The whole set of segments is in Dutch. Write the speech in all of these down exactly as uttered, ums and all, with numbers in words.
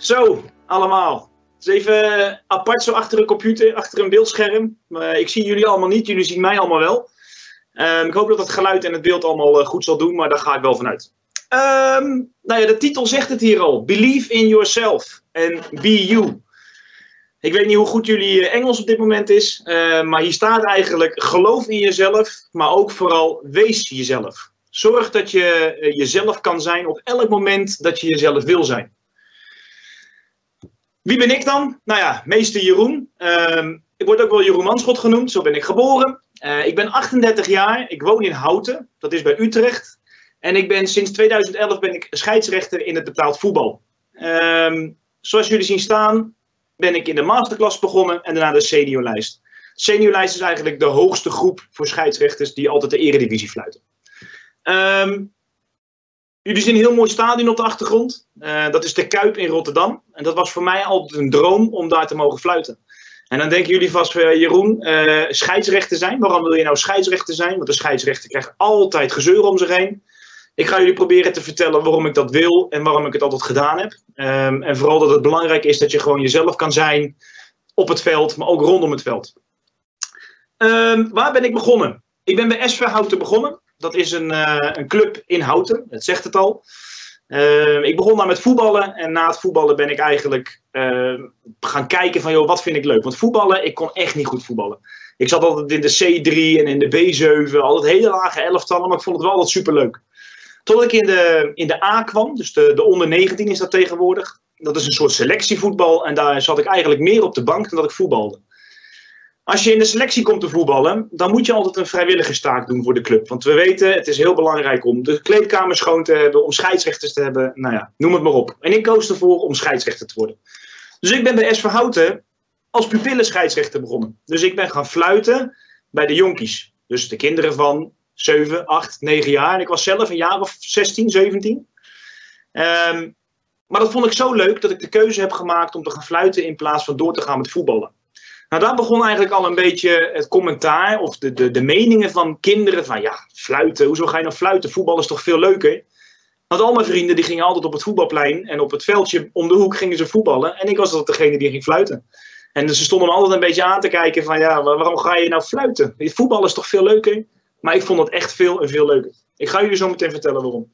Zo, allemaal. Het is even apart zo achter een computer, achter een beeldscherm. Uh, ik zie jullie allemaal niet, jullie zien mij allemaal wel. Uh, ik hoop dat het geluid en het beeld allemaal uh, goed zal doen, maar daar ga ik wel vanuit. Um, nou ja, de titel zegt het hier al. Believe in yourself and be you. Ik weet niet hoe goed jullie Engels op dit moment is, uh, maar hier staat eigenlijk: geloof in jezelf, maar ook vooral wees jezelf. Zorg dat je uh, jezelf kan zijn op elk moment dat je jezelf wil zijn. Wie ben ik dan? Nou ja, meester Jeroen. Uh, ik word ook wel Jeroen Manschot genoemd, zo ben ik geboren. Uh, ik ben achtendertig jaar, ik woon in Houten, dat is bij Utrecht. En ik ben sinds tweeduizend elf ben ik scheidsrechter in het betaald voetbal. Uh, zoals jullie zien staan, ben ik in de masterclass begonnen en daarna de seniorlijst. De seniorlijst is eigenlijk de hoogste groep voor scheidsrechters die altijd de eredivisie fluiten. Um, jullie zien een heel mooi stadion op de achtergrond. Uh, dat is de Kuip in Rotterdam. En dat was voor mij altijd een droom om daar te mogen fluiten. En dan denken jullie vast, uh, Jeroen, uh, scheidsrechter zijn. Waarom wil je nou scheidsrechter zijn? Want de scheidsrechter krijgt altijd gezeur om zich heen. Ik ga jullie proberen te vertellen waarom ik dat wil en waarom ik het altijd gedaan heb. Um, en vooral dat het belangrijk is dat je gewoon jezelf kan zijn op het veld, maar ook rondom het veld. Um, waar ben ik begonnen? Ik ben bij S V Houten begonnen. Dat is een, uh, een club in Houten, het zegt het al. Uh, ik begon daar met voetballen en na het voetballen ben ik eigenlijk uh, gaan kijken van, joh, wat vind ik leuk? Want voetballen, ik kon echt niet goed voetballen. Ik zat altijd in de C drie en in de B zeven, altijd hele lage elftallen, maar ik vond het wel altijd superleuk. Totdat ik in de, in de A kwam, dus de, de onder negentien is dat tegenwoordig. Dat is een soort selectievoetbal en daar zat ik eigenlijk meer op de bank dan dat ik voetbalde. Als je in de selectie komt te voetballen, dan moet je altijd een vrijwilligerstaak doen voor de club. Want we weten, het is heel belangrijk om de kleedkamer schoon te hebben, om scheidsrechters te hebben, nou ja, noem het maar op. En ik koos ervoor om scheidsrechter te worden. Dus ik ben bij S V Houten als pupillenscheidsrechter begonnen. Dus ik ben gaan fluiten bij de jonkies. Dus de kinderen van zeven, acht, negen jaar. En ik was zelf een jaar of zestien, zeventien. Um, maar dat vond ik zo leuk dat ik de keuze heb gemaakt om te gaan fluiten in plaats van door te gaan met voetballen. Nou, daar begon eigenlijk al een beetje het commentaar of de, de, de meningen van kinderen van, ja, fluiten, hoezo ga je nou fluiten? Voetbal is toch veel leuker? Want al mijn vrienden die gingen altijd op het voetbalplein en op het veldje om de hoek gingen ze voetballen. En ik was altijd degene die ging fluiten. En ze stonden me altijd een beetje aan te kijken van, ja, waarom ga je nou fluiten? Voetbal is toch veel leuker? Maar ik vond het echt veel en veel leuker. Ik ga jullie zo meteen vertellen waarom.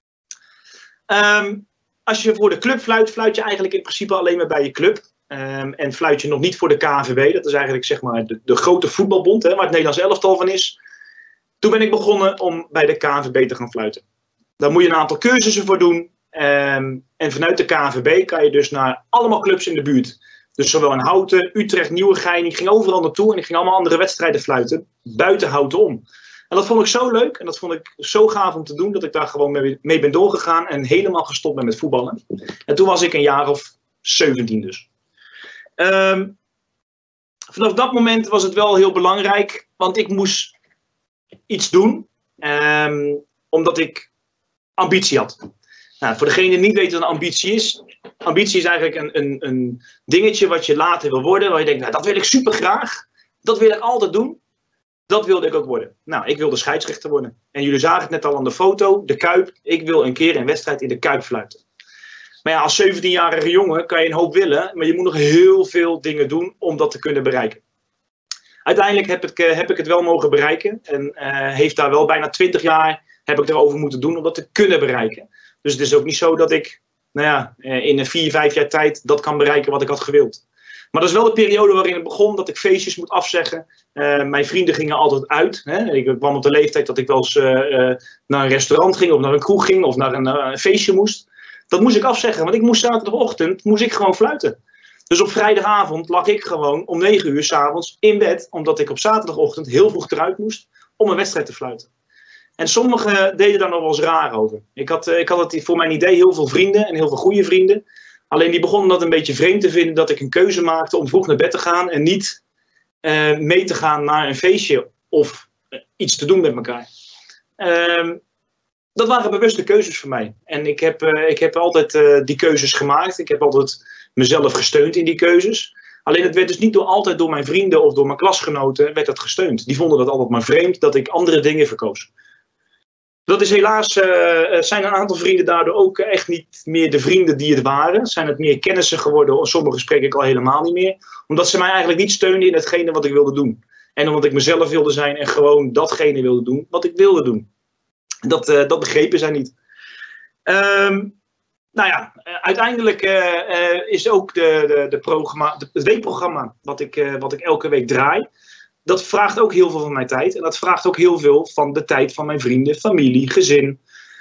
Um, als je voor de club fluit, fluit je eigenlijk in principe alleen maar bij je club. Um, en fluit je nog niet voor de K N V B. Dat is eigenlijk zeg maar de, de grote voetbalbond, hè, waar het Nederlands elftal van is. Toen ben ik begonnen om bij de K N V B te gaan fluiten. Daar moet je een aantal cursussen voor doen. Um, en vanuit de K N V B kan je dus naar allemaal clubs in de buurt. Dus zowel in Houten, Utrecht, Nieuwegein. Ik ging overal naartoe en ik ging allemaal andere wedstrijden fluiten. Buiten Houten om. En dat vond ik zo leuk en dat vond ik zo gaaf om te doen dat ik daar gewoon mee, mee ben doorgegaan en helemaal gestopt ben met voetballen. En toen was ik een jaar of zeventien dus. Um, vanaf dat moment was het wel heel belangrijk, want ik moest iets doen, um, omdat ik ambitie had. Nou, voor degene die niet weet wat een ambitie is, ambitie is eigenlijk een, een, een dingetje wat je later wil worden, waar je denkt, nou, dat wil ik super graag, dat wil ik altijd doen. Dat wilde ik ook worden. Nou, ik wilde scheidsrechter worden. En jullie zagen het net al aan de foto, de Kuip. Ik wil een keer een wedstrijd in de Kuip fluiten. Maar ja, als zeventienjarige jongen kan je een hoop willen, maar je moet nog heel veel dingen doen om dat te kunnen bereiken. Uiteindelijk heb ik, heb ik het wel mogen bereiken. En uh, heeft daar wel bijna twintig jaar heb ik erover moeten doen om dat te kunnen bereiken. Dus het is ook niet zo dat ik nou ja, in een vier, vijf jaar tijd dat kan bereiken wat ik had gewild. Maar dat is wel de periode waarin het begon dat ik feestjes moet afzeggen. Uh, mijn vrienden gingen altijd uit. Hè. Ik kwam op de leeftijd dat ik wel eens uh, uh, naar een restaurant ging of naar een kroeg ging of naar een, uh, een feestje moest. Dat moest ik afzeggen, want ik moest zaterdagochtend moest ik gewoon fluiten. Dus op vrijdagavond lag ik gewoon om negen uur 's avonds in bed, omdat ik op zaterdagochtend heel vroeg eruit moest om een wedstrijd te fluiten. En sommigen deden daar nog wel eens raar over. Ik had, uh, ik had het voor mijn idee heel veel vrienden en heel veel goede vrienden. Alleen die begonnen dat een beetje vreemd te vinden dat ik een keuze maakte om vroeg naar bed te gaan en niet uh, mee te gaan naar een feestje of uh, iets te doen met elkaar. Uh, dat waren bewuste keuzes voor mij. En ik heb, uh, ik heb altijd uh, die keuzes gemaakt. Ik heb altijd mezelf gesteund in die keuzes. Alleen het werd dus niet door, altijd door mijn vrienden of door mijn klasgenoten werd dat gesteund. Die vonden dat altijd maar vreemd dat ik andere dingen verkoos. Dat is helaas, uh, zijn een aantal vrienden daardoor ook echt niet meer de vrienden die het waren. Zijn het meer kennissen geworden, sommigen spreek ik al helemaal niet meer. Omdat ze mij eigenlijk niet steunden in hetgene wat ik wilde doen. En omdat ik mezelf wilde zijn en gewoon datgene wilde doen wat ik wilde doen. Dat, uh, dat begrepen zij niet. Um, nou ja, uh, uiteindelijk uh, uh, is ook de, de, de programma, de, het weekprogramma wat ik, uh, wat ik elke week draai. Dat vraagt ook heel veel van mijn tijd. En dat vraagt ook heel veel van de tijd van mijn vrienden, familie, gezin.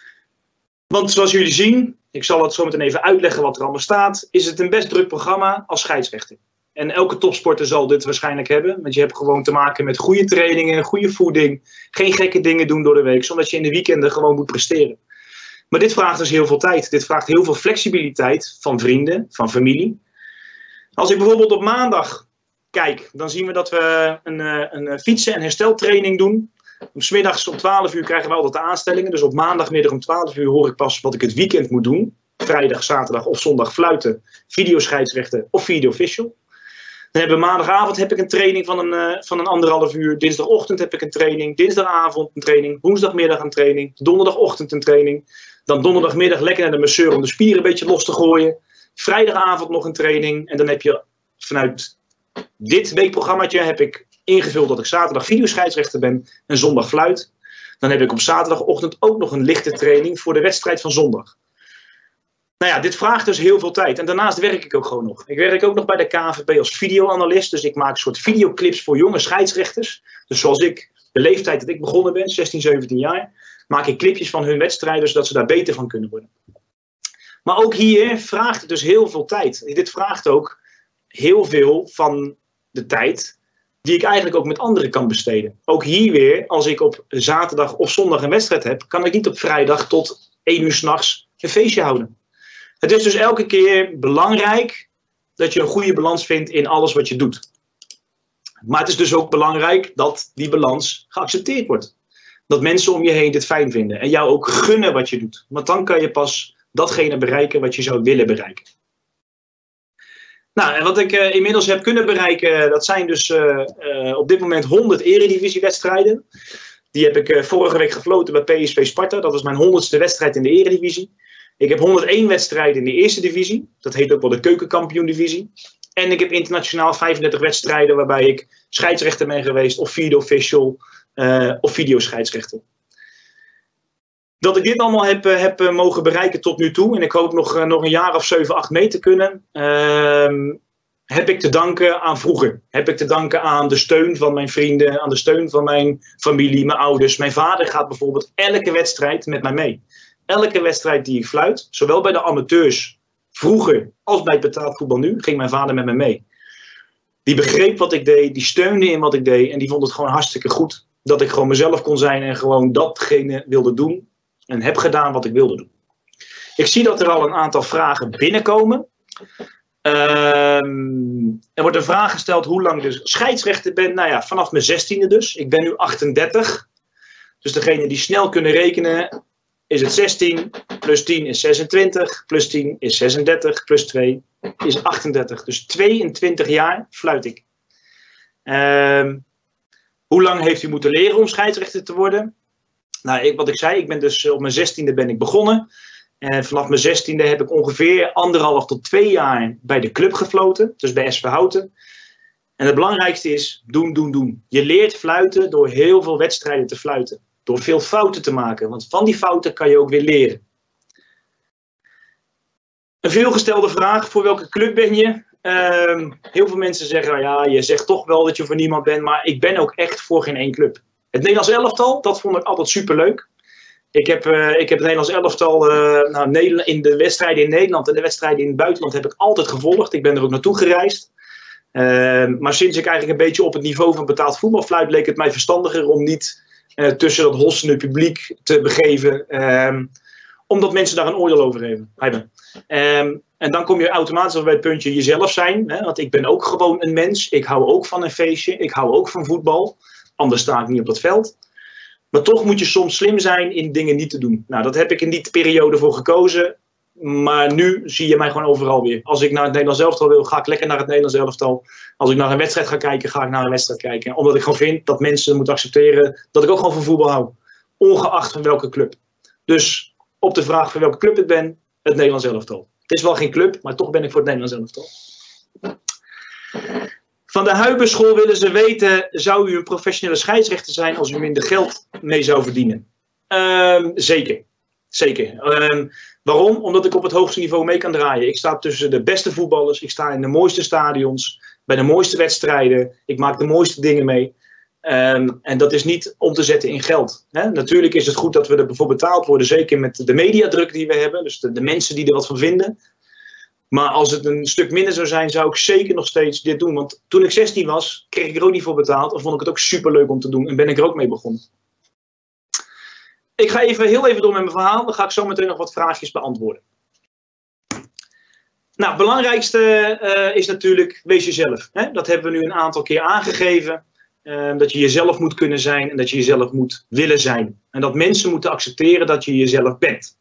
Want zoals jullie zien, ik zal het zo meteen even uitleggen wat er allemaal staat, is het een best druk programma als scheidsrechter. En elke topsporter zal dit waarschijnlijk hebben. Want je hebt gewoon te maken met goede trainingen, goede voeding. Geen gekke dingen doen door de week, zodat je in de weekenden gewoon moet presteren. Maar dit vraagt dus heel veel tijd. Dit vraagt heel veel flexibiliteit van vrienden, van familie. Als ik bijvoorbeeld op maandag kijk, dan zien we dat we een, een fietsen- en hersteltraining doen. Om 's middags om twaalf uur krijgen we altijd de aanstellingen. Dus op maandagmiddag om twaalf uur hoor ik pas wat ik het weekend moet doen. Vrijdag, zaterdag of zondag fluiten, videoscheidsrechter of video official. Dan hebben we maandagavond heb ik een training van een, uh, van een anderhalf uur. Dinsdagochtend heb ik een training. Dinsdagavond een training. Woensdagmiddag een training. Donderdagochtend een training. Dan donderdagmiddag lekker naar de masseur om de spieren een beetje los te gooien. Vrijdagavond nog een training. En dan heb je vanuit dit weekprogrammaatje heb ik ingevuld dat ik zaterdag videoscheidsrechter ben en zondag fluit. Dan heb ik op zaterdagochtend ook nog een lichte training voor de wedstrijd van zondag. Nou ja, dit vraagt dus heel veel tijd. En daarnaast werk ik ook gewoon nog. Ik werk ook nog bij de K N V B als videoanalist. Dus ik maak een soort videoclips voor jonge scheidsrechters. Dus zoals ik, de leeftijd dat ik begonnen ben, zestien, zeventien jaar, maak ik clipjes van hun wedstrijden, zodat ze daar beter van kunnen worden. Maar ook hier vraagt het dus heel veel tijd. Dit vraagt ook heel veel van de tijd die ik eigenlijk ook met anderen kan besteden. Ook hier weer, als ik op zaterdag of zondag een wedstrijd heb, kan ik niet op vrijdag tot één uur 's nachts een feestje houden. Het is dus elke keer belangrijk dat je een goede balans vindt in alles wat je doet. Maar het is dus ook belangrijk dat die balans geaccepteerd wordt. Dat mensen om je heen dit fijn vinden en jou ook gunnen wat je doet. Want dan kan je pas datgene bereiken wat je zou willen bereiken. Nou, en wat ik uh, inmiddels heb kunnen bereiken, dat zijn dus uh, uh, op dit moment honderd eredivisiewedstrijden. Die heb ik uh, vorige week gefloten bij P S V Sparta. Dat was mijn honderdste wedstrijd in de eredivisie. Ik heb honderdéén wedstrijden in de eerste divisie. Dat heet ook wel de keukenkampioen-divisie. En ik heb internationaal vijfendertig wedstrijden waarbij ik scheidsrechter ben geweest, of video official, uh, of videoscheidsrechter. Dat ik dit allemaal heb, heb uh, mogen bereiken tot nu toe, en ik hoop nog, uh, nog een jaar of zeven, acht mee te kunnen, uh, heb ik te danken aan vroeger. Heb ik te danken aan de steun van mijn vrienden, aan de steun van mijn familie, mijn ouders. Mijn vader gaat bijvoorbeeld elke wedstrijd met mij mee. Elke wedstrijd die ik fluit, zowel bij de amateurs vroeger als bij het betaald voetbal nu, ging mijn vader met me mee. Die begreep wat ik deed, die steunde in wat ik deed en die vond het gewoon hartstikke goed. Dat ik gewoon mezelf kon zijn en gewoon datgene wilde doen en heb gedaan wat ik wilde doen. Ik zie dat er al een aantal vragen binnenkomen. Um, er wordt een vraag gesteld hoe lang ik dus scheidsrechter ben. Nou ja, vanaf mijn zestiende dus. Ik ben nu achtendertig. Dus degene die snel kunnen rekenen, is het zestien, plus tien is zesentwintig, plus tien is zesendertig, plus twee is achtendertig. Dus tweeëntwintig jaar fluit ik. Um, hoe lang heeft u moeten leren om scheidsrechter te worden? Nou, ik, wat ik zei, ik ben dus op mijn zestiende ben ik begonnen. En vanaf mijn zestiende heb ik ongeveer anderhalf tot twee jaar bij de club gefloten. Dus bij S V Houten. En het belangrijkste is doen, doen, doen. Je leert fluiten door heel veel wedstrijden te fluiten. Door veel fouten te maken. Want van die fouten kan je ook weer leren. Een veelgestelde vraag. Voor welke club ben je? Uh, heel veel mensen zeggen, ja, je zegt toch wel dat je voor niemand bent. Maar ik ben ook echt voor geen één club. Het Nederlands elftal, dat vond ik altijd superleuk. Ik heb, uh, ik heb het Nederlands elftal uh, nou, in de wedstrijden in Nederland en de wedstrijden in het buitenland heb ik altijd gevolgd. Ik ben er ook naartoe gereisd. Uh, maar sinds ik eigenlijk een beetje op het niveau van betaald voetbal fluit, leek het mij verstandiger om niet uh, tussen dat hossende publiek te begeven. Uh, omdat mensen daar een oordeel over hebben. Uh, en dan kom je automatisch al bij het puntje jezelf zijn. Hè? Want ik ben ook gewoon een mens. Ik hou ook van een feestje. Ik hou ook van voetbal. Anders sta ik niet op dat veld. Maar toch moet je soms slim zijn in dingen niet te doen. Nou, dat heb ik in die periode voor gekozen. Maar nu zie je mij gewoon overal weer. Als ik naar het Nederlands elftal wil, ga ik lekker naar het Nederlands elftal. Als ik naar een wedstrijd ga kijken, ga ik naar een wedstrijd kijken. Omdat ik gewoon vind dat mensen moeten accepteren dat ik ook gewoon van voetbal hou. ongeacht van welke club. Dus op de vraag van welke club ik ben, het Nederlands elftal. Het is wel geen club, maar toch ben ik voor het Nederlands elftal. Van de Huibenschool willen ze weten, zou u een professionele scheidsrechter zijn als u minder geld mee zou verdienen? Um, zeker. Zeker. Um, waarom? Omdat ik op het hoogste niveau mee kan draaien. Ik sta tussen de beste voetballers, ik sta in de mooiste stadions, bij de mooiste wedstrijden, ik maak de mooiste dingen mee. Um, en dat is niet om te zetten in geld. Hè? Natuurlijk is het goed dat we er bijvoorbeeld betaald worden, zeker met de mediadruk die we hebben, dus de, de mensen die er wat van vinden. Maar als het een stuk minder zou zijn, zou ik zeker nog steeds dit doen. Want toen ik zestien was, kreeg ik er ook niet voor betaald. En vond ik het ook superleuk om te doen. En ben ik er ook mee begonnen. Ik ga even, heel even door met mijn verhaal. Dan ga ik zo meteen nog wat vraagjes beantwoorden. Nou, het belangrijkste uh, is natuurlijk, wees jezelf. Hè? Dat hebben we nu een aantal keer aangegeven. Uh, dat je jezelf moet kunnen zijn en dat je jezelf moet willen zijn. En dat mensen moeten accepteren dat je jezelf bent.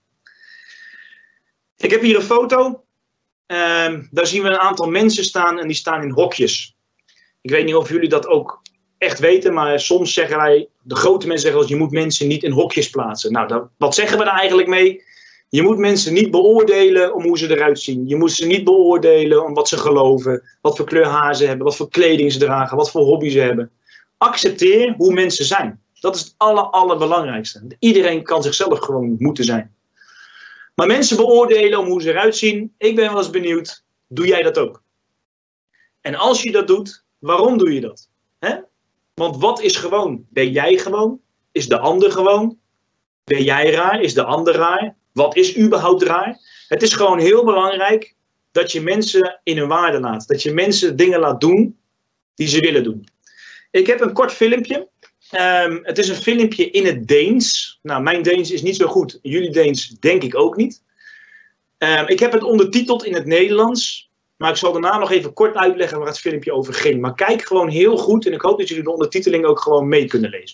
Ik heb hier een foto. Uh, daar zien we een aantal mensen staan en die staan in hokjes. Ik weet niet of jullie dat ook echt weten, maar soms zeggen wij, de grote mensen zeggen als je moet mensen niet in hokjes plaatsen. Nou, dat, wat zeggen we daar eigenlijk mee? Je moet mensen niet beoordelen om hoe ze eruit zien. Je moet ze niet beoordelen om wat ze geloven, wat voor kleur haar ze hebben, wat voor kleding ze dragen, wat voor hobby ze hebben. Accepteer hoe mensen zijn. Dat is het aller, allerbelangrijkste. Iedereen kan zichzelf gewoon moeten zijn. Maar mensen beoordelen om hoe ze eruit zien, ik ben wel eens benieuwd, doe jij dat ook? En als je dat doet, waarom doe je dat? Hè? Want wat is gewoon? Ben jij gewoon? Is de ander gewoon? Ben jij raar? Is de ander raar? Wat is überhaupt raar? Het is gewoon heel belangrijk dat je mensen in hun waarde laat. Dat je mensen dingen laat doen die ze willen doen. Ik heb een kort filmpje. Um, het is een filmpje in het Deens. Nou, mijn Deens is niet zo goed. Jullie Deens denk ik ook niet. Um, ik heb het ondertiteld in het Nederlands. Maar ik zal daarna nog even kort uitleggen waar het filmpje over ging. Maar kijk gewoon heel goed. En ik hoop dat jullie de ondertiteling ook gewoon mee kunnen lezen.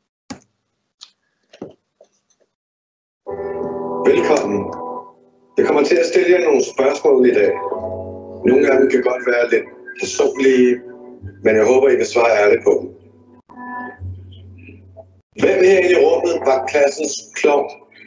Velkommen. Jeg kommer til at stille jer nogle spørgsmål i dag. Nogle af dem kan godt være lidt personlige, men jeg håber, I vil svare ærligt på dem. Hvem herinde i rummet var klassens klovn?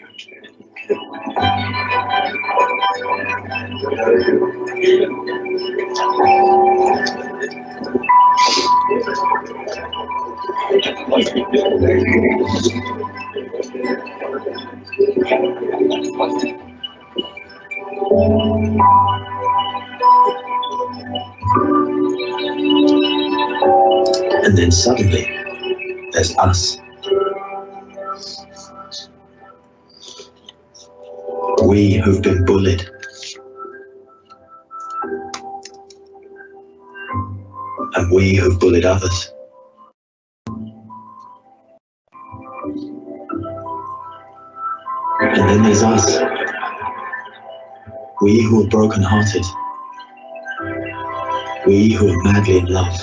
And then suddenly, there's us. We who've been bullied. And we who've bullied others. And then there's us. We who are broken-hearted. We who are madly in love.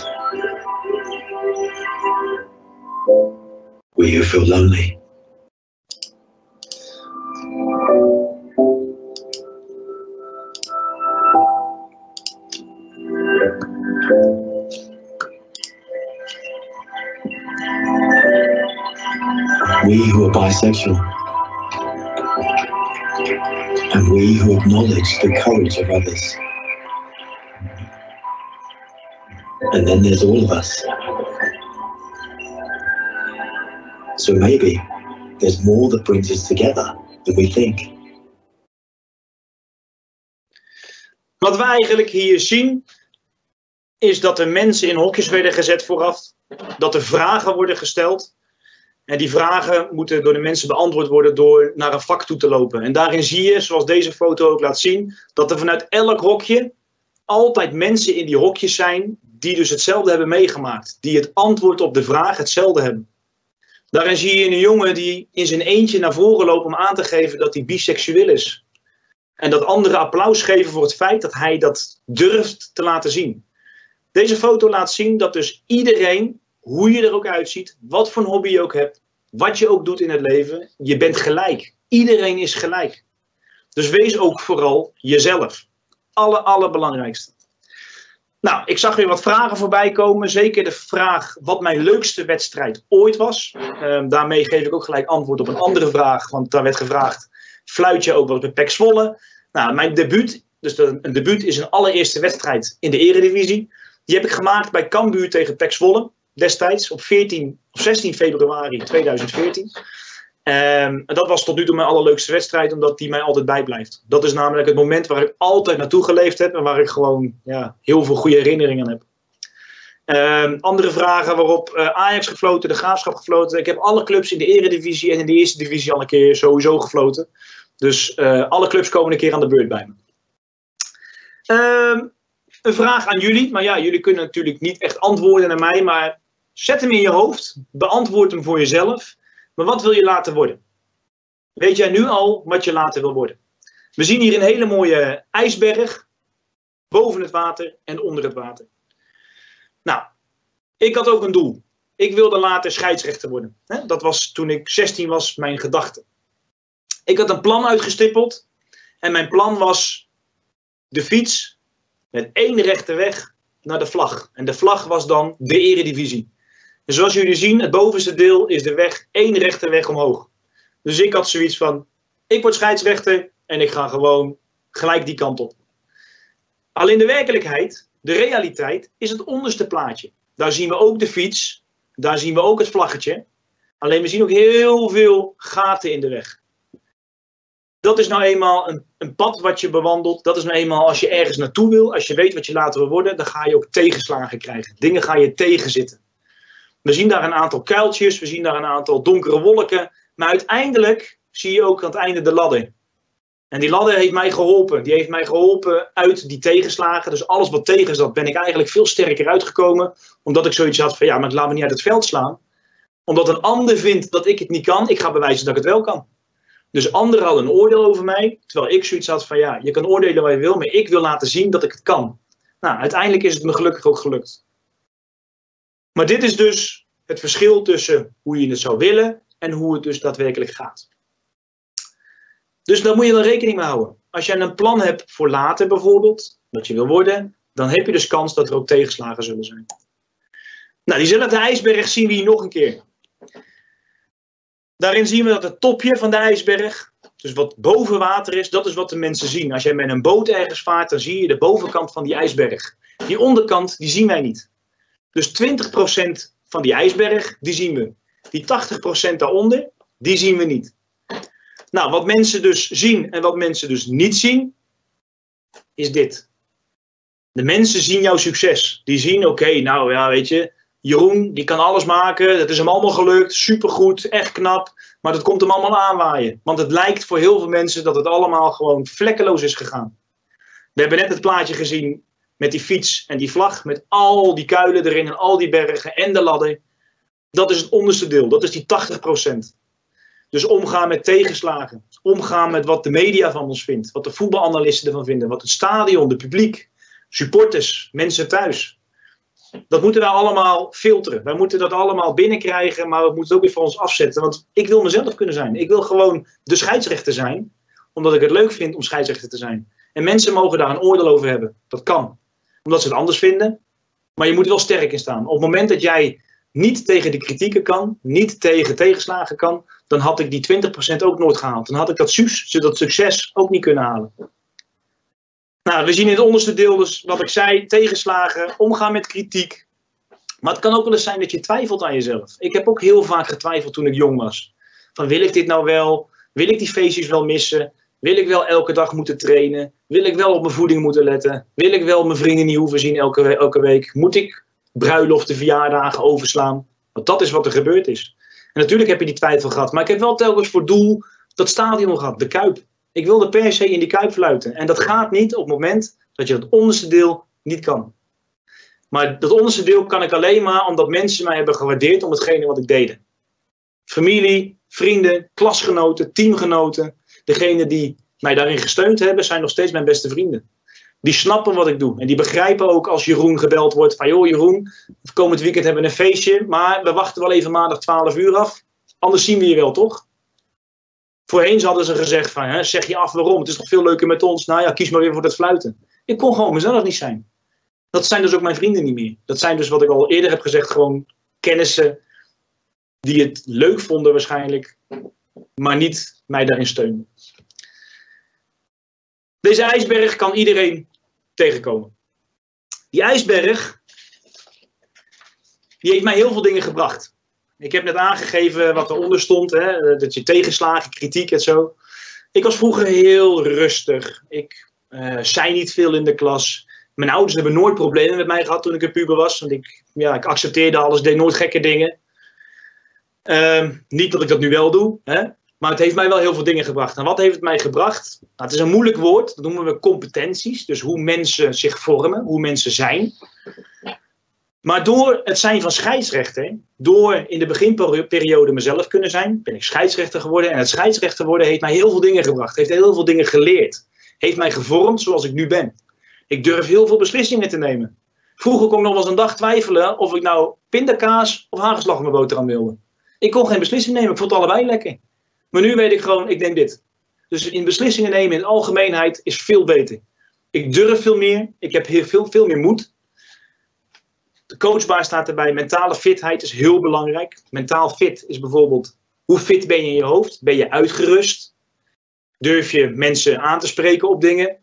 We who feel lonely. We who are bisexual. And we who acknowledge the courage of others. And then there's all of us. So maybe there's more that brings us together than we think. Wat we eigenlijk hier zien, is dat er mensen in hokjes werden gezet vooraf. Dat er vragen worden gesteld. En die vragen moeten door de mensen beantwoord worden door naar een vak toe te lopen. En daarin zie je, zoals deze foto ook laat zien, dat er vanuit elk hokje altijd mensen in die hokjes zijn die dus hetzelfde hebben meegemaakt. Die het antwoord op de vraag hetzelfde hebben. Daarin zie je een jongen die in zijn eentje naar voren loopt om aan te geven dat hij biseksueel is. En dat anderen applaus geven voor het feit dat hij dat durft te laten zien. Deze foto laat zien dat dus iedereen, hoe je er ook uitziet, wat voor een hobby je ook hebt, wat je ook doet in het leven, je bent gelijk. Iedereen is gelijk. Dus wees ook vooral jezelf. Alle, allerbelangrijkste. Nou, ik zag weer wat vragen voorbij komen. Zeker de vraag wat mijn leukste wedstrijd ooit was. Um, daarmee geef ik ook gelijk antwoord op een andere vraag. Want daar werd gevraagd, fluit je ook wel eens bij P E C Zwolle? Nou, mijn debuut, dus de, een debuut is een allereerste wedstrijd in de Eredivisie. Die heb ik gemaakt bij Cambuur tegen P E C Zwolle. Destijds op veertien of zestien februari tweeduizend veertien. Um, en dat was tot nu toe mijn allerleukste wedstrijd, omdat die mij altijd bijblijft. Dat is namelijk het moment waar ik altijd naartoe geleefd heb en waar ik gewoon ja, heel veel goede herinneringen aan heb. Um, andere vragen waarop uh, Ajax gefloten, de Graafschap gefloten. Ik heb alle clubs in de Eredivisie en in de Eerste Divisie al een keer sowieso gefloten. Dus uh, alle clubs komen een keer aan de beurt bij me. Um, een vraag aan jullie, maar ja, jullie kunnen natuurlijk niet echt antwoorden naar mij, maar zet hem in je hoofd, beantwoord hem voor jezelf. Maar wat wil je later worden? Weet jij nu al wat je later wil worden? We zien hier een hele mooie ijsberg. Boven het water en onder het water. Nou, ik had ook een doel. Ik wilde later scheidsrechter worden. Dat was toen ik zestien was mijn gedachte. Ik had een plan uitgestippeld. En mijn plan was de fiets met één rechte weg naar de vlag. En de vlag was dan de Eredivisie. En zoals jullie zien, het bovenste deel is de weg, één rechte weg omhoog. Dus ik had zoiets van, ik word scheidsrechter en ik ga gewoon gelijk die kant op. Alleen de werkelijkheid, de realiteit, is het onderste plaatje. Daar zien we ook de fiets, daar zien we ook het vlaggetje. Alleen we zien ook heel veel gaten in de weg. Dat is nou eenmaal een, een pad wat je bewandelt. Dat is nou eenmaal als je ergens naartoe wil, als je weet wat je later wil worden, dan ga je ook tegenslagen krijgen. Dingen ga je tegenzitten. We zien daar een aantal kuiltjes, we zien daar een aantal donkere wolken. Maar uiteindelijk zie je ook aan het einde de ladder. En die ladder heeft mij geholpen. Die heeft mij geholpen uit die tegenslagen. Dus alles wat tegen zat, ben ik eigenlijk veel sterker uitgekomen. Omdat ik zoiets had van, ja, maar ik laat me niet uit het veld slaan. Omdat een ander vindt dat ik het niet kan, ik ga bewijzen dat ik het wel kan. Dus anderen hadden een oordeel over mij. Terwijl ik zoiets had van, ja, je kan oordelen wat je wil, maar ik wil laten zien dat ik het kan. Nou, uiteindelijk is het me gelukkig ook gelukt. Maar dit is dus het verschil tussen hoe je het zou willen en hoe het dus daadwerkelijk gaat. Dus daar moet je dan rekening mee houden. Als je een plan hebt voor later bijvoorbeeld, wat je wil worden, dan heb je dus kans dat er ook tegenslagen zullen zijn. Nou, diezelfde ijsberg zien we hier nog een keer. Daarin zien we dat het topje van de ijsberg, dus wat boven water is, dat is wat de mensen zien. Als jij met een boot ergens vaart, dan zie je de bovenkant van die ijsberg. Die onderkant, die zien wij niet. Dus twintig procent van die ijsberg, die zien we. Die tachtig procent daaronder, die zien we niet. Nou, wat mensen dus zien en wat mensen dus niet zien, is dit. De mensen zien jouw succes. Die zien, oké, okay, nou ja, weet je, Jeroen, die kan alles maken. Dat is hem allemaal gelukt, supergoed, echt knap. Maar dat komt hem allemaal aanwaaien. Want het lijkt voor heel veel mensen dat het allemaal gewoon vlekkeloos is gegaan. We hebben net het plaatje gezien met die fiets en die vlag, met al die kuilen erin en al die bergen en de ladder. Dat is het onderste deel, dat is die tachtig procent. Dus omgaan met tegenslagen, omgaan met wat de media van ons vindt, wat de voetbalanalisten ervan vinden, wat het stadion, de publiek, supporters, mensen thuis. Dat moeten wij allemaal filteren. Wij moeten dat allemaal binnenkrijgen, maar we moeten het ook weer voor ons afzetten. Want ik wil mezelf kunnen zijn. Ik wil gewoon de scheidsrechter zijn, omdat ik het leuk vind om scheidsrechter te zijn. En mensen mogen daar een oordeel over hebben. Dat kan. Omdat ze het anders vinden. Maar je moet er wel sterk in staan. Op het moment dat jij niet tegen de kritieken kan, niet tegen tegenslagen kan, dan had ik die twintig procent ook nooit gehaald. Dan had ik dat, su- dat succes ook niet kunnen halen. Nou, we zien in het onderste deel dus wat ik zei, tegenslagen, omgaan met kritiek. Maar het kan ook wel eens zijn dat je twijfelt aan jezelf. Ik heb ook heel vaak getwijfeld toen ik jong was. Van wil ik dit nou wel? Wil ik die feestjes wel missen? Wil ik wel elke dag moeten trainen? Wil ik wel op mijn voeding moeten letten? Wil ik wel mijn vrienden niet hoeven zien elke, elke week? Moet ik bruiloften, verjaardagen overslaan? Want dat is wat er gebeurd is. En natuurlijk heb je die twijfel gehad. Maar ik heb wel telkens voor doel dat stadion gehad, de Kuip. Ik wilde per se in die Kuip fluiten. En dat gaat niet op het moment dat je het onderste deel niet kan. Maar dat onderste deel kan ik alleen maar omdat mensen mij hebben gewaardeerd om hetgene wat ik deed. Familie, vrienden, klasgenoten, teamgenoten. Degenen die mij daarin gesteund hebben, zijn nog steeds mijn beste vrienden. Die snappen wat ik doe. En die begrijpen ook als Jeroen gebeld wordt van, joh Jeroen, komend weekend hebben we een feestje, maar we wachten wel even maandag twaalf uur af. Anders zien we je wel, toch? Voorheen hadden ze gezegd van, hè, zeg je af waarom, het is toch veel leuker met ons. Nou ja, kies maar weer voor dat fluiten. Ik kon gewoon mezelf niet zijn. dat zijn dus ook mijn vrienden niet meer. Dat zijn dus, wat ik al eerder heb gezegd, gewoon kennissen die het leuk vonden waarschijnlijk, maar niet mij daarin steunen. Deze ijsberg kan iedereen tegenkomen. Die ijsberg, die heeft mij heel veel dingen gebracht. Ik heb net aangegeven wat eronder stond, hè, dat je tegenslagen, kritiek en zo. Ik was vroeger heel rustig. Ik uh, zei niet veel in de klas. Mijn ouders hebben nooit problemen met mij gehad toen ik een puber was. Want ik, ja, ik accepteerde alles, deed nooit gekke dingen. Uh, niet dat ik dat nu wel doe, hè? Maar het heeft mij wel heel veel dingen gebracht. En wat heeft het mij gebracht? Nou, het is een moeilijk woord, dat noemen we competenties. Dus hoe mensen zich vormen, hoe mensen zijn. Maar door het zijn van scheidsrechter, door in de beginperiode mezelf kunnen zijn, ben ik scheidsrechter geworden. En het scheidsrechter worden heeft mij heel veel dingen gebracht, heeft heel veel dingen geleerd. Heeft mij gevormd zoals ik nu ben. Ik durf heel veel beslissingen te nemen. Vroeger kon ik nog wel eens een dag twijfelen of ik nou pindakaas of hagelslag op mijn boterham wilde. Ik kon geen beslissing nemen, ik vond het allebei lekker. Maar nu weet ik gewoon, ik neem dit. Dus in beslissingen nemen in de algemeenheid is veel beter. Ik durf veel meer, ik heb heel veel, veel meer moed. De coachbaar staat erbij, mentale fitheid is heel belangrijk. Mentaal fit is bijvoorbeeld, hoe fit ben je in je hoofd? Ben je uitgerust? Durf je mensen aan te spreken op dingen?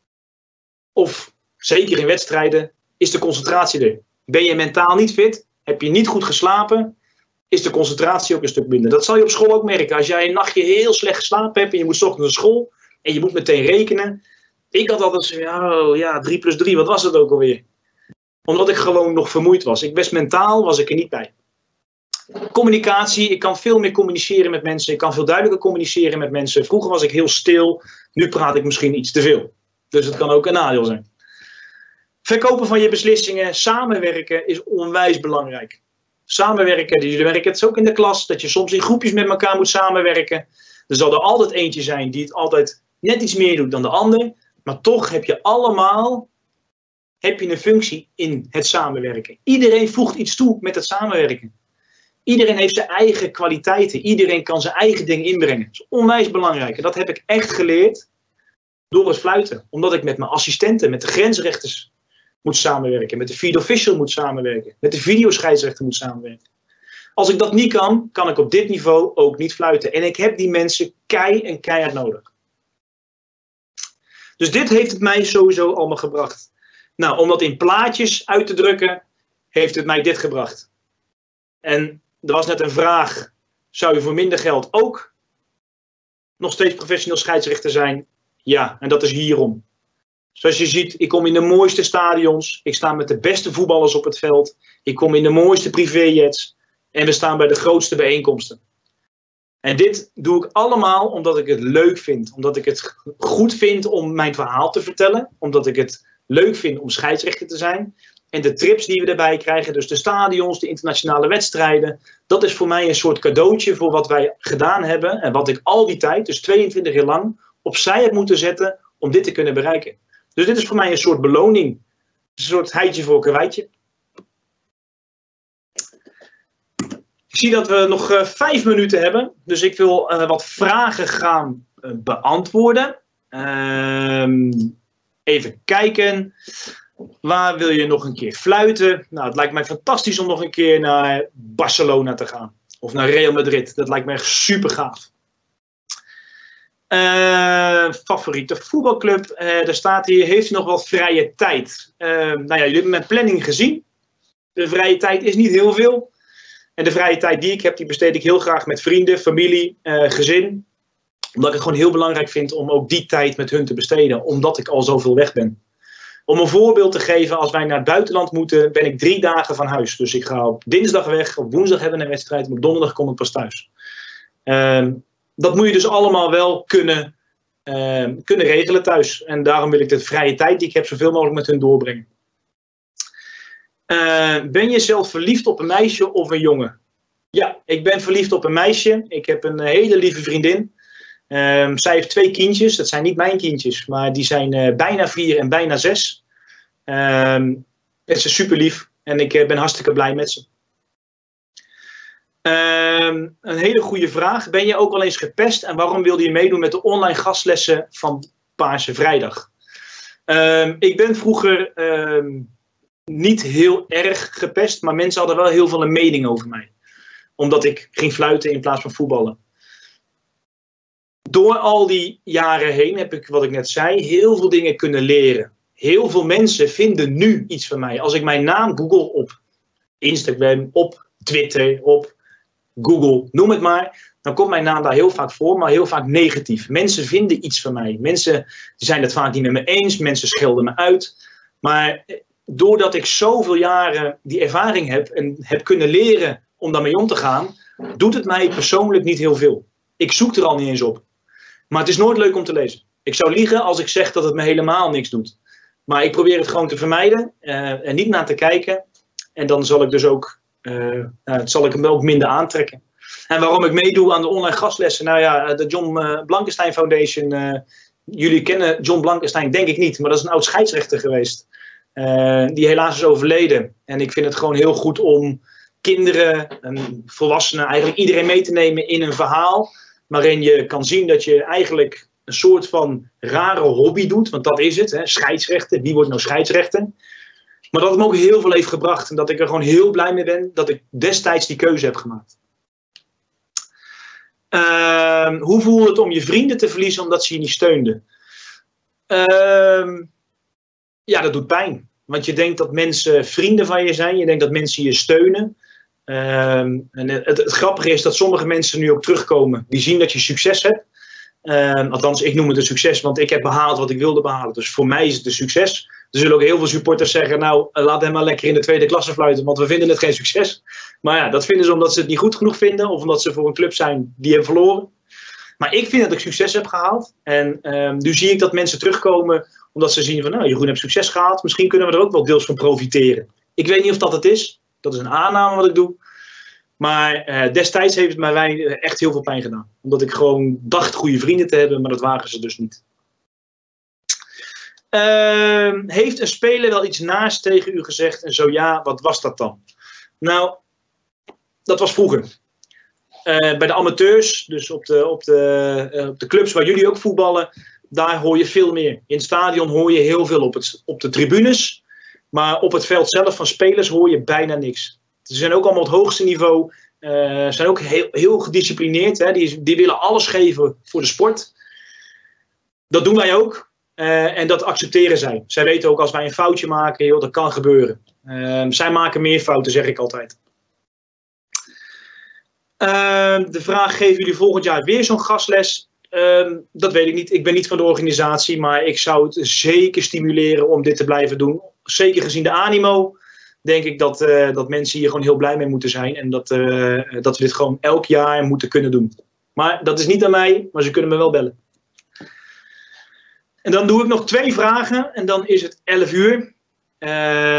Of, zeker in wedstrijden, is de concentratie er? Ben je mentaal niet fit? Heb je niet goed geslapen? Is de concentratie ook een stuk minder. Dat zal je op school ook merken. Als jij een nachtje heel slecht geslapen hebt en je moet 's ochtends naar school en je moet meteen rekenen. Ik had altijd zo, oh, ja, drie plus drie, wat was het ook alweer? Omdat ik gewoon nog vermoeid was. Ik was mentaal, was ik er niet bij. Communicatie, ik kan veel meer communiceren met mensen. Ik kan veel duidelijker communiceren met mensen. Vroeger was ik heel stil, nu praat ik misschien iets te veel. Dus het kan ook een nadeel zijn. Verkopen van je beslissingen, samenwerken is onwijs belangrijk. Samenwerken, jullie merken het ook in de klas, dat je soms in groepjes met elkaar moet samenwerken. Er zal er altijd eentje zijn die het altijd net iets meer doet dan de ander. Maar toch heb je allemaal heb je een functie in het samenwerken. Iedereen voegt iets toe met het samenwerken. Iedereen heeft zijn eigen kwaliteiten. Iedereen kan zijn eigen ding inbrengen. Dat is onwijs belangrijk. En dat heb ik echt geleerd door het fluiten. Omdat ik met mijn assistenten, met de grensrechters moet samenwerken. Met de field official moet samenwerken. Met de videoscheidsrechter moet samenwerken. Als ik dat niet kan, kan ik op dit niveau ook niet fluiten. En ik heb die mensen kei en keihard nodig. Dus dit heeft het mij sowieso allemaal gebracht. Nou, om dat in plaatjes uit te drukken, heeft het mij dit gebracht. En er was net een vraag, zou je voor minder geld ook nog steeds professioneel scheidsrechter zijn? Ja, en dat is hierom. Zoals je ziet, ik kom in de mooiste stadions, ik sta met de beste voetballers op het veld, ik kom in de mooiste privéjets en we staan bij de grootste bijeenkomsten. En dit doe ik allemaal omdat ik het leuk vind, omdat ik het goed vind om mijn verhaal te vertellen, omdat ik het leuk vind om scheidsrechter te zijn. En de trips die we erbij krijgen, dus de stadions, de internationale wedstrijden, dat is voor mij een soort cadeautje voor wat wij gedaan hebben en wat ik al die tijd, dus tweeëntwintig jaar lang, opzij heb moeten zetten om dit te kunnen bereiken. Dus dit is voor mij een soort beloning, een soort heitje voor karweitje. Ik zie dat we nog uh, vijf minuten hebben, dus ik wil uh, wat vragen gaan uh, beantwoorden. Uh, even kijken. Waar wil je nog een keer fluiten? Nou, het lijkt mij fantastisch om nog een keer naar Barcelona te gaan. Of naar Real Madrid. Dat lijkt me echt super gaaf. Uh, favoriete voetbalclub. Uh, er staat hier, heeft u nog wel vrije tijd? Uh, nou ja, jullie hebben mijn planning gezien. De vrije tijd is niet heel veel. En de vrije tijd die ik heb, die besteed ik heel graag met vrienden, familie, uh, gezin. Omdat ik het gewoon heel belangrijk vind om ook die tijd met hun te besteden. Omdat ik al zoveel weg ben. Om een voorbeeld te geven, als wij naar het buitenland moeten, ben ik drie dagen van huis. Dus ik ga op dinsdag weg, op woensdag hebben we een wedstrijd, en op donderdag kom ik pas thuis. Uh, dat moet je dus allemaal wel kunnen, uh, kunnen regelen thuis. En daarom wil ik de vrije tijd die ik heb zoveel mogelijk met hun doorbrengen. Uh, ben je zelf verliefd op een meisje of een jongen? Ja, ik ben verliefd op een meisje. Ik heb een hele lieve vriendin. Um, zij heeft twee kindjes, dat zijn niet mijn kindjes, maar die zijn uh, bijna vier en bijna zes. Um, ze is super lief en ik uh, ben hartstikke blij met ze. Um, een hele goede vraag. Ben je ook wel eens gepest en waarom wilde je meedoen met de online gastlessen van Paarse Vrijdag? Um, ik ben vroeger um, niet heel erg gepest, maar mensen hadden wel heel veel een mening over mij. Omdat ik ging fluiten in plaats van voetballen. Door al die jaren heen heb ik, wat ik net zei, heel veel dingen kunnen leren. Heel veel mensen vinden nu iets van mij. Als ik mijn naam google op Instagram, op Twitter, op Google, noem het maar. Dan komt mijn naam daar heel vaak voor, maar heel vaak negatief. Mensen vinden iets van mij. Mensen zijn het vaak niet met me eens. Mensen schelden me uit. Maar doordat ik zoveel jaren die ervaring heb en heb kunnen leren om daarmee om te gaan, doet het mij persoonlijk niet heel veel. Ik zoek er al niet eens op. Maar het is nooit leuk om te lezen. Ik zou liegen als ik zeg dat het me helemaal niks doet. Maar ik probeer het gewoon te vermijden uh, en niet naar te kijken. En dan zal ik dus ook, uh, uh, zal ik hem ook minder aantrekken. En waarom ik meedoe aan de online gastlessen? Nou ja, de John uh, Blankenstein Foundation. Uh, jullie kennen John Blankenstein, denk ik niet. Maar dat is een oud scheidsrechter geweest. Uh, die helaas is overleden. En ik vind het gewoon heel goed om kinderen en volwassenen, eigenlijk iedereen mee te nemen in een verhaal. Waarin je kan zien dat je eigenlijk een soort van rare hobby doet. Want dat is het, hè? Scheidsrechter. Wie wordt nou scheidsrechter? Maar dat het me ook heel veel heeft gebracht. En dat ik er gewoon heel blij mee ben dat ik destijds die keuze heb gemaakt. Uh, hoe voelde het om je vrienden te verliezen omdat ze je niet steunden? Uh, ja, dat doet pijn. Want je denkt dat mensen vrienden van je zijn. Je denkt dat mensen je steunen. Uh, en het, het grappige is dat sommige mensen nu ook terugkomen. Die zien dat je succes hebt. Uh, althans, ik noem het een succes, want ik heb behaald wat ik wilde behalen. Dus voor mij is het een succes. Er zullen ook heel veel supporters zeggen, nou, laat hem maar lekker in de tweede klasse fluiten, want we vinden het geen succes. Maar ja, dat vinden ze omdat ze het niet goed genoeg vinden, of omdat ze voor een club zijn die hebben verloren. Maar ik vind dat ik succes heb gehaald. En uh, nu zie ik dat mensen terugkomen, omdat ze zien van, nou, Jeroen heeft succes gehaald. Misschien kunnen we er ook wel deels van profiteren. Ik weet niet of dat het is. Dat is een aanname wat ik doe. Maar uh, destijds heeft het mij echt heel veel pijn gedaan. Omdat ik gewoon dacht goede vrienden te hebben, maar dat waren ze dus niet. Uh, heeft een speler wel iets naast tegen u gezegd? En zo ja, wat was dat dan? Nou, dat was vroeger. Uh, bij de amateurs, dus op de, op, de, uh, op de clubs waar jullie ook voetballen, daar hoor je veel meer. In het stadion hoor je heel veel op, het, op de tribunes. Maar op het veld zelf van spelers hoor je bijna niks. Ze zijn ook allemaal op het hoogste niveau. Ze uh, zijn ook heel, heel gedisciplineerd. Hè? Die, die willen alles geven voor de sport. Dat doen wij ook. Uh, en dat accepteren zij. Zij weten ook als wij een foutje maken, joh, dat kan gebeuren. Uh, zij maken meer fouten, zeg ik altijd. Uh, de vraag, geven jullie volgend jaar weer zo'n gastles? Uh, dat weet ik niet. Ik ben niet van de organisatie. Maar ik zou het zeker stimuleren om dit te blijven doen. Zeker gezien de animo. Denk ik dat, uh, dat mensen hier gewoon heel blij mee moeten zijn. En dat, uh, dat we dit gewoon elk jaar moeten kunnen doen. Maar dat is niet aan mij, maar ze kunnen me wel bellen. En dan doe ik nog twee vragen. En dan is het elf uur. Uh,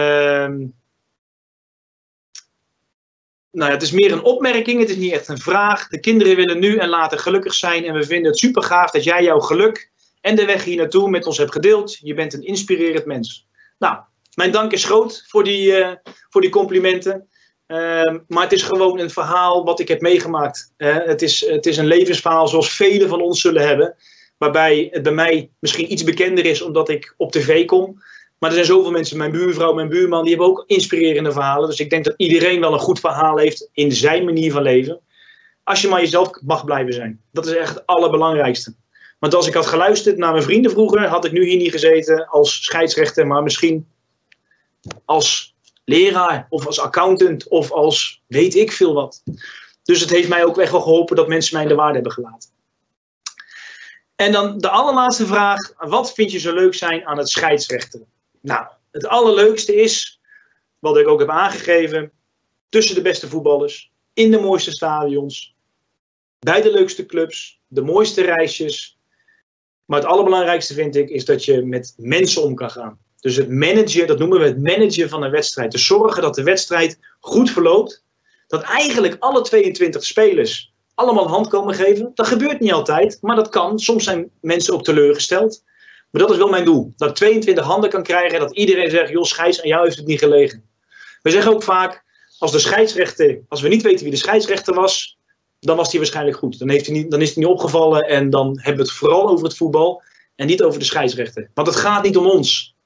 nou ja, het is meer een opmerking. Het is niet echt een vraag. De kinderen willen nu en later gelukkig zijn. En we vinden het super gaaf dat jij jouw geluk en de weg hier naartoe met ons hebt gedeeld. Je bent een inspirerend mens. Nou, mijn dank is groot voor die, uh, voor die complimenten. Uh, maar het is gewoon een verhaal wat ik heb meegemaakt. Uh, het, is, het is een levensverhaal zoals velen van ons zullen hebben. Waarbij het bij mij misschien iets bekender is omdat ik op tv kom. Maar er zijn zoveel mensen, mijn buurvrouw, mijn buurman, die hebben ook inspirerende verhalen. Dus ik denk dat iedereen wel een goed verhaal heeft in zijn manier van leven. Als je maar jezelf mag blijven zijn. Dat is echt het allerbelangrijkste. Want als ik had geluisterd naar mijn vrienden vroeger, had ik nu hier niet gezeten als scheidsrechter, maar misschien als leraar of als accountant of als weet ik veel wat. Dus het heeft mij ook echt wel geholpen dat mensen mij in de waarde hebben gelaten. En dan de allerlaatste vraag. Wat vind je zo leuk zijn aan het scheidsrechten? Nou, het allerleukste is, wat ik ook heb aangegeven, tussen de beste voetballers, in de mooiste stadions, bij de leukste clubs, de mooiste reisjes. Maar het allerbelangrijkste vind ik, is dat je met mensen om kan gaan. Dus het managen, dat noemen we het managen van een wedstrijd. Dus zorgen dat de wedstrijd goed verloopt. Dat eigenlijk alle tweeëntwintig spelers allemaal een hand komen geven. Dat gebeurt niet altijd, maar dat kan. Soms zijn mensen ook teleurgesteld. Maar dat is wel mijn doel. Dat ik tweeëntwintig handen kan krijgen en dat iedereen zegt, joh, scheids, aan jou heeft het niet gelegen. We zeggen ook vaak, als de scheidsrechter, als we niet weten wie de scheidsrechter was, dan was hij waarschijnlijk goed. Dan, heeft hij niet, dan is hij niet opgevallen en dan hebben we het vooral over het voetbal en niet over de scheidsrechter. Want het gaat niet om ons.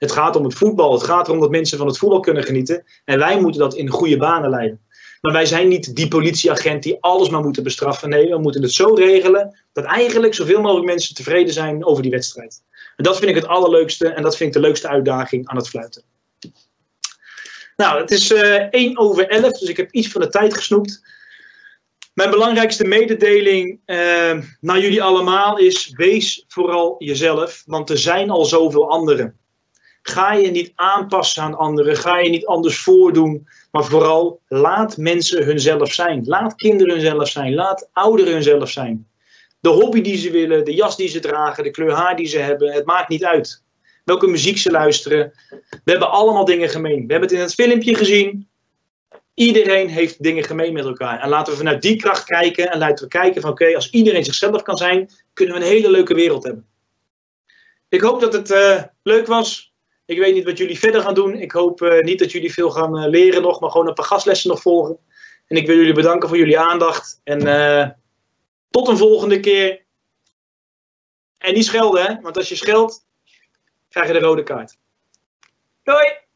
Het gaat om het voetbal. Het gaat erom dat mensen van het voetbal kunnen genieten. En wij moeten dat in goede banen leiden. Maar wij zijn niet die politieagent die alles maar moeten bestraffen. Nee, we moeten het zo regelen dat eigenlijk zoveel mogelijk mensen tevreden zijn over die wedstrijd. En dat vind ik het allerleukste en dat vind ik de leukste uitdaging aan het fluiten. Nou, het is uh, één over elf, dus ik heb iets van de tijd gesnoept. Mijn belangrijkste mededeling uh, naar jullie allemaal is: wees vooral jezelf, want er zijn al zoveel anderen. Ga je niet aanpassen aan anderen, ga je niet anders voordoen, maar vooral laat mensen hunzelf zijn. Laat kinderen hunzelf zijn, laat ouderen hunzelf zijn. De hobby die ze willen, de jas die ze dragen, de kleur haar die ze hebben, het maakt niet uit. Welke muziek ze luisteren. We hebben allemaal dingen gemeen. We hebben het in het filmpje gezien. Iedereen heeft dingen gemeen met elkaar. En laten we vanuit die kracht kijken. En laten we kijken van oké, okay, als iedereen zichzelf kan zijn, kunnen we een hele leuke wereld hebben. Ik hoop dat het uh, leuk was. Ik weet niet wat jullie verder gaan doen. Ik hoop uh, niet dat jullie veel gaan uh, leren nog, maar gewoon een paar gastlessen nog volgen. En ik wil jullie bedanken voor jullie aandacht. En uh, tot een volgende keer. En niet schelden, hè? Want als je scheldt, krijg je de rode kaart. Doei!